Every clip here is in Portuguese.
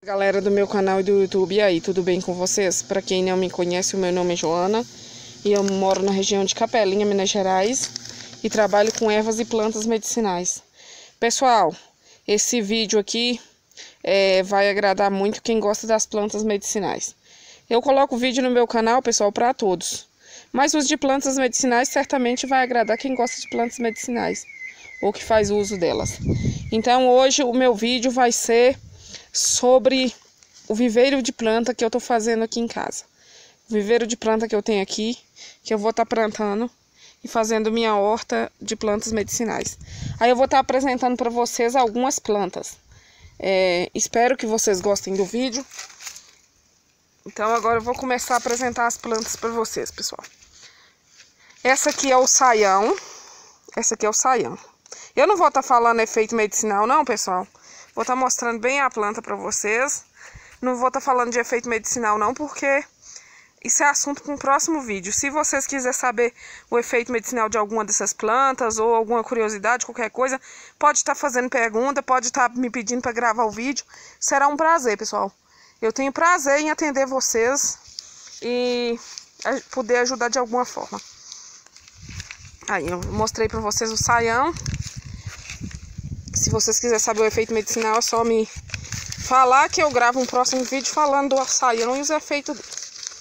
Galera do meu canal e do YouTube, e aí, tudo bem com vocês? Para quem não me conhece, o meu nome é Joana e eu moro na região de Capelinha, Minas Gerais, e trabalho com ervas e plantas medicinais. Pessoal, esse vídeo aqui vai agradar muito quem gosta das plantas medicinais. Eu coloco vídeo no meu canal, pessoal, para todos, mas os de plantas medicinais certamente vai agradar quem gosta de plantas medicinais ou que faz uso delas. Então hoje o meu vídeo vai ser sobre o viveiro de planta que eu tô fazendo aqui em casa. O viveiro de planta que eu tenho aqui, que eu vou estar plantando e fazendo minha horta de plantas medicinais. Aí eu vou estar apresentando para vocês algumas plantas. Espero que vocês gostem do vídeo. Então agora eu vou começar a apresentar as plantas para vocês, pessoal. Essa aqui é o saião. Essa aqui é o saião. Eu não vou estar falando efeito medicinal não, pessoal. Vou estar mostrando bem a planta para vocês. Não vou estar falando de efeito medicinal não, porque isso é assunto para um próximo vídeo. Se vocês quiserem saber o efeito medicinal de alguma dessas plantas ou alguma curiosidade, qualquer coisa, pode estar fazendo pergunta, pode estar me pedindo para gravar o vídeo. Será um prazer, pessoal. Eu tenho prazer em atender vocês e poder ajudar de alguma forma. Aí, eu mostrei para vocês o saião. Se vocês quiserem saber o efeito medicinal, é só me falar que eu gravo um próximo vídeo falando do saião e os efeitos dele.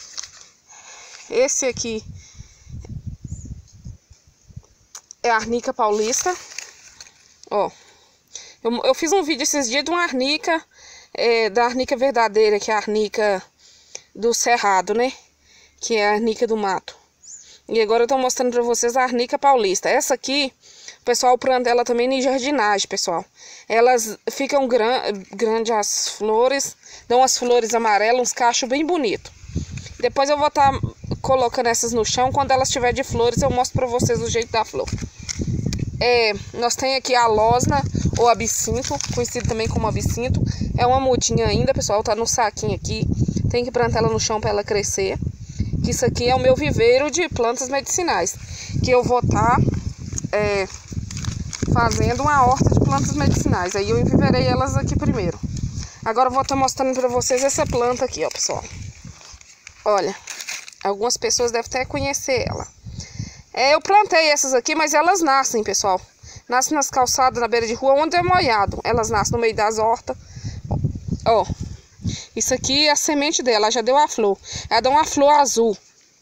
Esse aqui é a arnica paulista. Ó, eu fiz um vídeo esses dias de uma arnica, da arnica verdadeira, que é a arnica do cerrado, né? Que é a arnica do mato. E agora eu tô mostrando pra vocês a arnica paulista. Essa aqui, o pessoal planta ela também em jardinagem, pessoal. Elas ficam grandes as flores, dão as flores amarelas, uns cachos bem bonitos. Depois eu vou estar colocando essas no chão. Quando elas estiverem de flores, eu mostro pra vocês o jeito da flor. Nós tem aqui a losna, ou absinto, conhecido também como absinto. É uma mudinha ainda, pessoal, tá no saquinho aqui. Tem que plantar ela no chão pra ela crescer. Que isso aqui é o meu viveiro de plantas medicinais, que eu vou estar fazendo uma horta de plantas medicinais. Aí eu enviverei elas aqui primeiro. Agora eu vou estar mostrando para vocês essa planta aqui, ó, pessoal. Olha, algumas pessoas devem até conhecer ela. Eu plantei essas aqui, mas elas nascem, pessoal. Nascem nas calçadas, na beira de rua, onde é molhado. Elas nascem no meio das hortas. Ó, isso aqui é a semente dela, já deu a flor. Ela dá uma flor azul.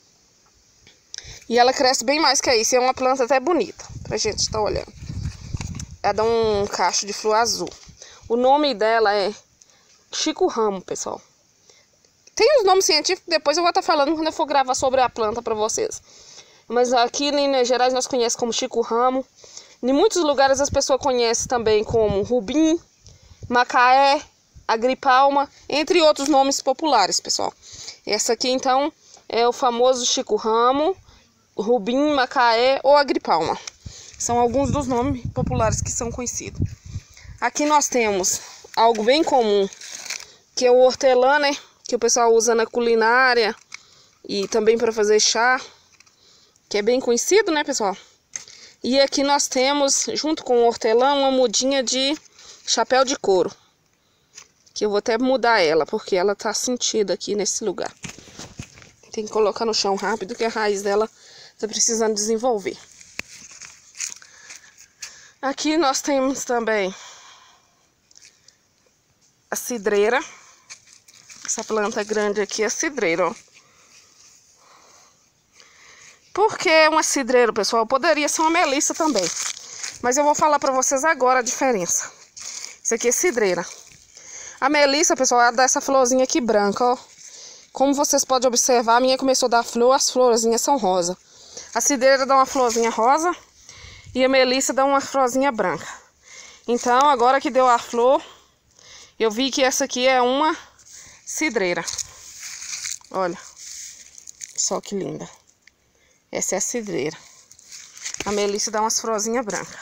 E ela cresce bem mais que isso. É uma planta até bonita, pra gente estar olhando. Ela dá um cacho de flor azul. O nome dela é Chico Ramo, pessoal. Tem os nomes científicos, depois eu vou estar falando quando eu for gravar sobre a planta pra vocês. Mas aqui em Minas Gerais nós conhecemos como Chico Ramo. Em muitos lugares as pessoas conhecem também como Rubim, Macaé, Agripalma, entre outros nomes populares, pessoal. Essa aqui então é o famoso Chico Ramo, Rubim, Macaé ou Agripalma. São alguns dos nomes populares que são conhecidos. Aqui nós temos algo bem comum, que é o hortelã, né? Que o pessoal usa na culinária e também para fazer chá, que é bem conhecido, né, pessoal? E aqui nós temos, junto com o hortelã, uma mudinha de chapéu de couro. Que eu vou até mudar ela, porque ela tá sentida aqui nesse lugar. Tem que colocar no chão rápido, que a raiz dela tá precisando desenvolver. Aqui nós temos também a cidreira. Essa planta grande aqui é a cidreira, ó. Por que uma cidreira, pessoal? Poderia ser uma melissa também. Mas eu vou falar pra vocês agora a diferença. Isso aqui é cidreira. A melissa, pessoal, ela dá essa florzinha aqui branca, ó. Como vocês podem observar, a minha começou a dar flor, as florzinhas são rosa. A cidreira dá uma florzinha rosa e a melissa dá uma florzinha branca. Então, agora que deu a flor, eu vi que essa aqui é uma cidreira. Olha, só que linda. Essa é a cidreira. A melissa dá umas florzinhas brancas.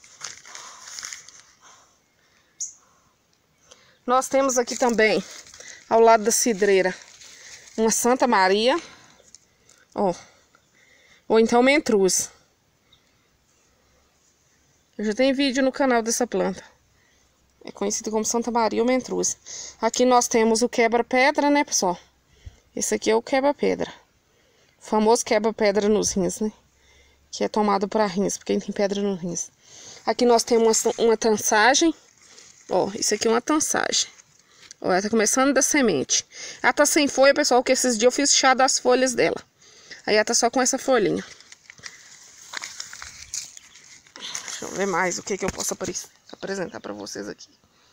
Nós temos aqui também, ao lado da cidreira, uma Santa Maria, ó, ou então mentruz. Eu já tenho vídeo no canal dessa planta. É conhecido como Santa Maria ou Mentruz. Aqui nós temos o quebra-pedra, né, pessoal? Esse aqui é o quebra-pedra. O famoso quebra-pedra nos rins, né? Que é tomado para rins, porque tem pedra nos rins. Aqui nós temos uma tansagem. Ó, isso aqui é uma tansagem. Ó, ela tá começando da semente. Ela tá sem folha, pessoal, porque esses dias eu fiz chá das folhas dela. Aí ela tá só com essa folhinha. Deixa eu ver mais o que eu posso apresentar para vocês aqui.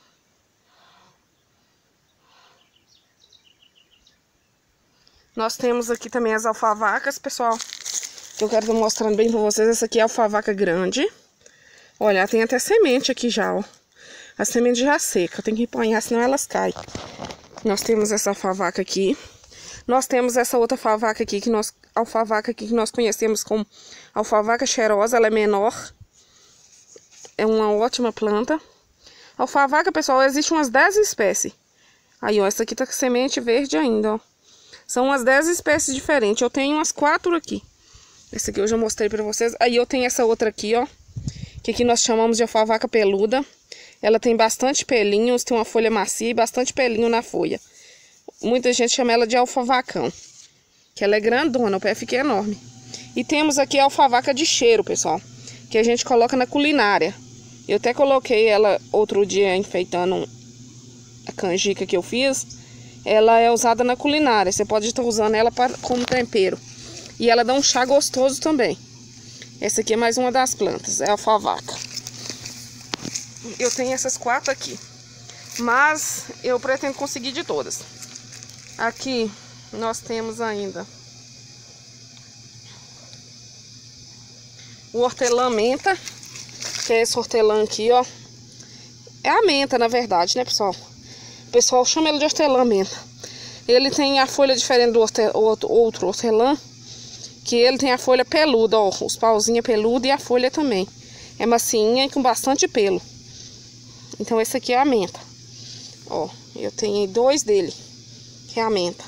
Nós temos aqui também as alfavacas, pessoal. Que eu quero estar mostrando bem para vocês. Essa aqui é a alfavaca grande. Olha, tem até semente aqui já, ó. A semente já seca. Tem que empanhar, senão elas caem. Nós temos essa alfavaca aqui. Nós temos essa outra alfavaca aqui, alfavaca aqui que nós conhecemos como alfavaca cheirosa. Ela é menor. É uma ótima planta. Alfavaca, pessoal, existe umas 10 espécies. Aí, ó, essa aqui tá com semente verde ainda, ó. São umas 10 espécies diferentes. Eu tenho umas 4 aqui. Essa aqui eu já mostrei pra vocês. Aí eu tenho essa outra aqui, ó. Que aqui nós chamamos de alfavaca peluda. Ela tem bastante pelinhos, tem uma folha macia e bastante pelinho na folha. Muita gente chama ela de alfavacão. Que ela é grandona, o pé fica enorme. E temos aqui a alfavaca de cheiro, pessoal. Que a gente coloca na culinária. Eu até coloquei ela outro dia enfeitando a canjica que eu fiz. Ela é usada na culinária. Você pode estar usando ela como tempero. E ela dá um chá gostoso também. Essa aqui é mais uma das plantas. É a alfavaca. Eu tenho essas 4 aqui. Mas eu pretendo conseguir de todas. Aqui nós temos ainda o hortelã menta. Que é esse hortelã aqui, ó. É a menta, na verdade, né, pessoal? O pessoal chama ele de hortelã menta. Ele tem a folha diferente do outro hortelã. Que ele tem a folha peluda, ó. Os pauzinhos peludos e a folha também. É macinha e com bastante pelo. Então esse aqui é a menta. Ó, eu tenho 2 dele. Que é a menta.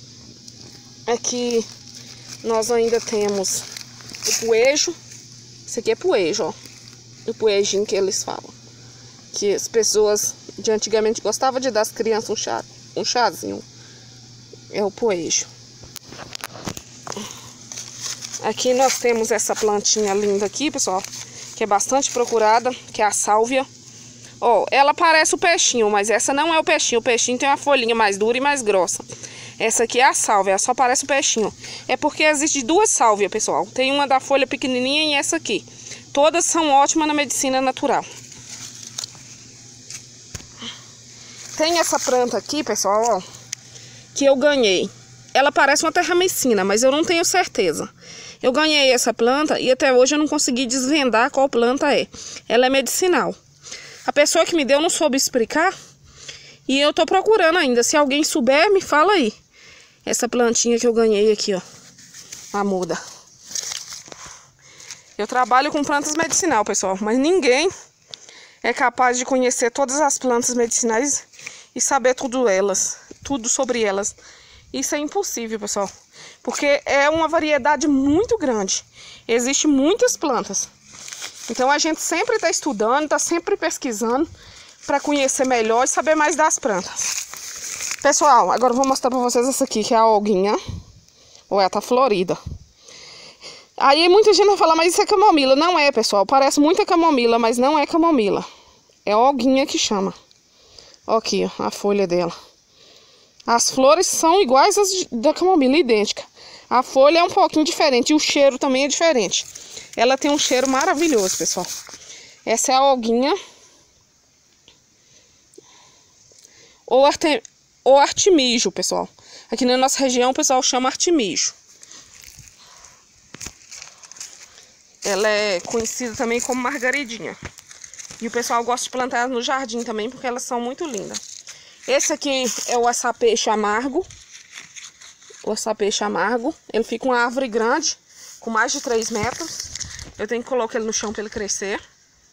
Aqui nós ainda temos o poejo. Esse aqui é poejo, ó. O poejinho que eles falam. Que as pessoas de antigamente gostavam de dar às crianças um chazinho. É o poejo. Aqui nós temos essa plantinha linda aqui, pessoal. Que é bastante procurada. Que é a sálvia. Ó, ela parece o peixinho, mas essa não é o peixinho. O peixinho tem uma folhinha mais dura e mais grossa. Essa aqui é a sálvia, ela só parece o peixinho. É porque existe 2 sálvias, pessoal. Tem uma da folha pequenininha e essa aqui. Todas são ótimas na medicina natural. Tem essa planta aqui, pessoal, ó, que eu ganhei. Ela parece uma terramicina, mas eu não tenho certeza. Eu ganhei essa planta e até hoje eu não consegui desvendar qual planta é. Ela é medicinal. A pessoa que me deu não soube explicar. E eu tô procurando ainda. Se alguém souber, me fala aí. Essa plantinha que eu ganhei aqui, ó. A muda. Eu trabalho com plantas medicinais, pessoal. Mas ninguém é capaz de conhecer todas as plantas medicinais e saber tudo sobre elas. Isso é impossível, pessoal. Porque é uma variedade muito grande. Existem muitas plantas. Então a gente sempre está estudando, está sempre pesquisando para conhecer melhor e saber mais das plantas. Pessoal, agora eu vou mostrar para vocês essa aqui, que é a alguinha. Ou ela tá florida. Aí muita gente vai falar, mas isso é camomila. Não é, pessoal. Parece muita camomila, mas não é camomila. É a alguinha que chama. Ó aqui, ó, a folha dela. As flores são iguais às da camomila, idêntica. A folha é um pouquinho diferente e o cheiro também é diferente. Ela tem um cheiro maravilhoso, pessoal. Essa é a alguinha. Ou artemijo, pessoal. Aqui na nossa região o pessoal chama artemijo. Ela é conhecida também como margaridinha. E o pessoal gosta de plantar no jardim também, porque elas são muito lindas. Esse aqui é o açapeixe amargo. O açapeixe amargo. Ele fica uma árvore grande, com mais de 3 metros. Eu tenho que colocar ele no chão para ele crescer.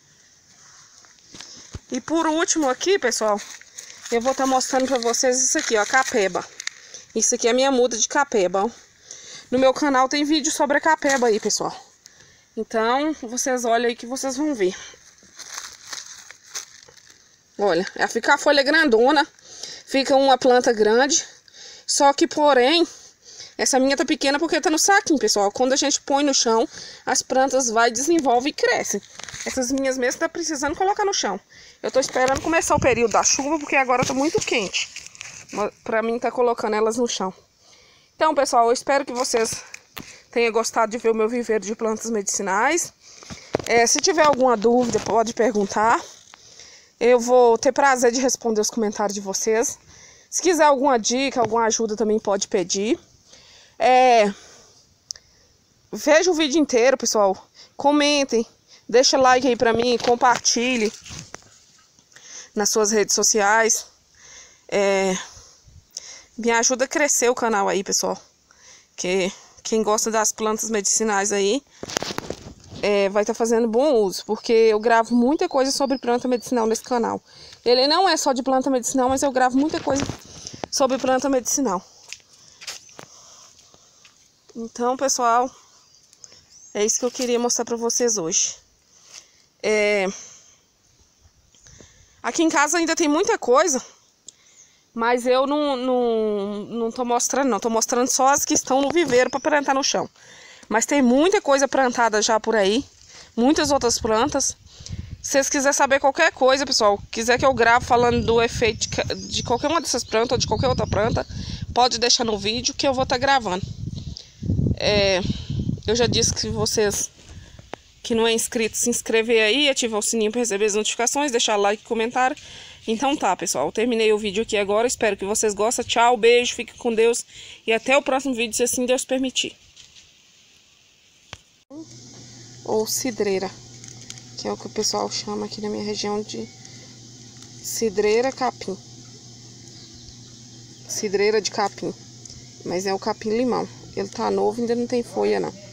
E por último aqui, pessoal, eu vou estar mostrando para vocês isso aqui, ó, capeba. Isso aqui é a minha muda de capeba, ó. No meu canal tem vídeo sobre a capeba aí, pessoal. Então, vocês olham aí que vocês vão ver. Olha, fica a folha grandona, fica uma planta grande. Só que, porém, essa minha tá pequena porque tá no saquinho, pessoal. Quando a gente põe no chão, as plantas vai, desenvolvem e crescem. Essas minhas mesmo tá precisando colocar no chão. Eu tô esperando começar o período da chuva, porque agora tá muito quente. Pra mim tá colocando elas no chão. Então, pessoal, eu espero que vocês tenham gostado de ver o meu viveiro de plantas medicinais. Se tiver alguma dúvida, pode perguntar. Eu vou ter prazer de responder os comentários de vocês. Se quiser alguma dica, alguma ajuda, também pode pedir. Veja o vídeo inteiro, pessoal. Comentem, deixa like aí pra mim, compartilhe nas suas redes sociais. Me ajuda a crescer o canal aí, pessoal. Que quem gosta das plantas medicinais aí vai estar fazendo bom uso, porque eu gravo muita coisa sobre planta medicinal nesse canal. Ele não é só de planta medicinal, mas eu gravo muita coisa sobre planta medicinal. Então, pessoal, é isso que eu queria mostrar pra vocês hoje. Aqui em casa ainda tem muita coisa, mas eu não tô mostrando, não. Tô mostrando só as que estão no viveiro para plantar no chão. Mas tem muita coisa plantada já por aí, muitas outras plantas. Se vocês quiserem saber qualquer coisa, pessoal, quiser que eu grave falando do efeito de qualquer uma dessas plantas ou de qualquer outra planta, pode deixar no vídeo que eu vou estar gravando. Eu já disse que vocês que não é inscrito, se inscrever aí, ativar o sininho para receber as notificações, deixar like e comentário. Então tá, pessoal, eu terminei o vídeo aqui agora, espero que vocês gostem. Tchau, beijo, fique com Deus e até o próximo vídeo, se assim Deus permitir. Ou cidreira, que é o que o pessoal chama aqui na minha região de cidreira capim. Cidreira de capim, mas é o capim limão. Ele tá novo, ainda não tem folha não.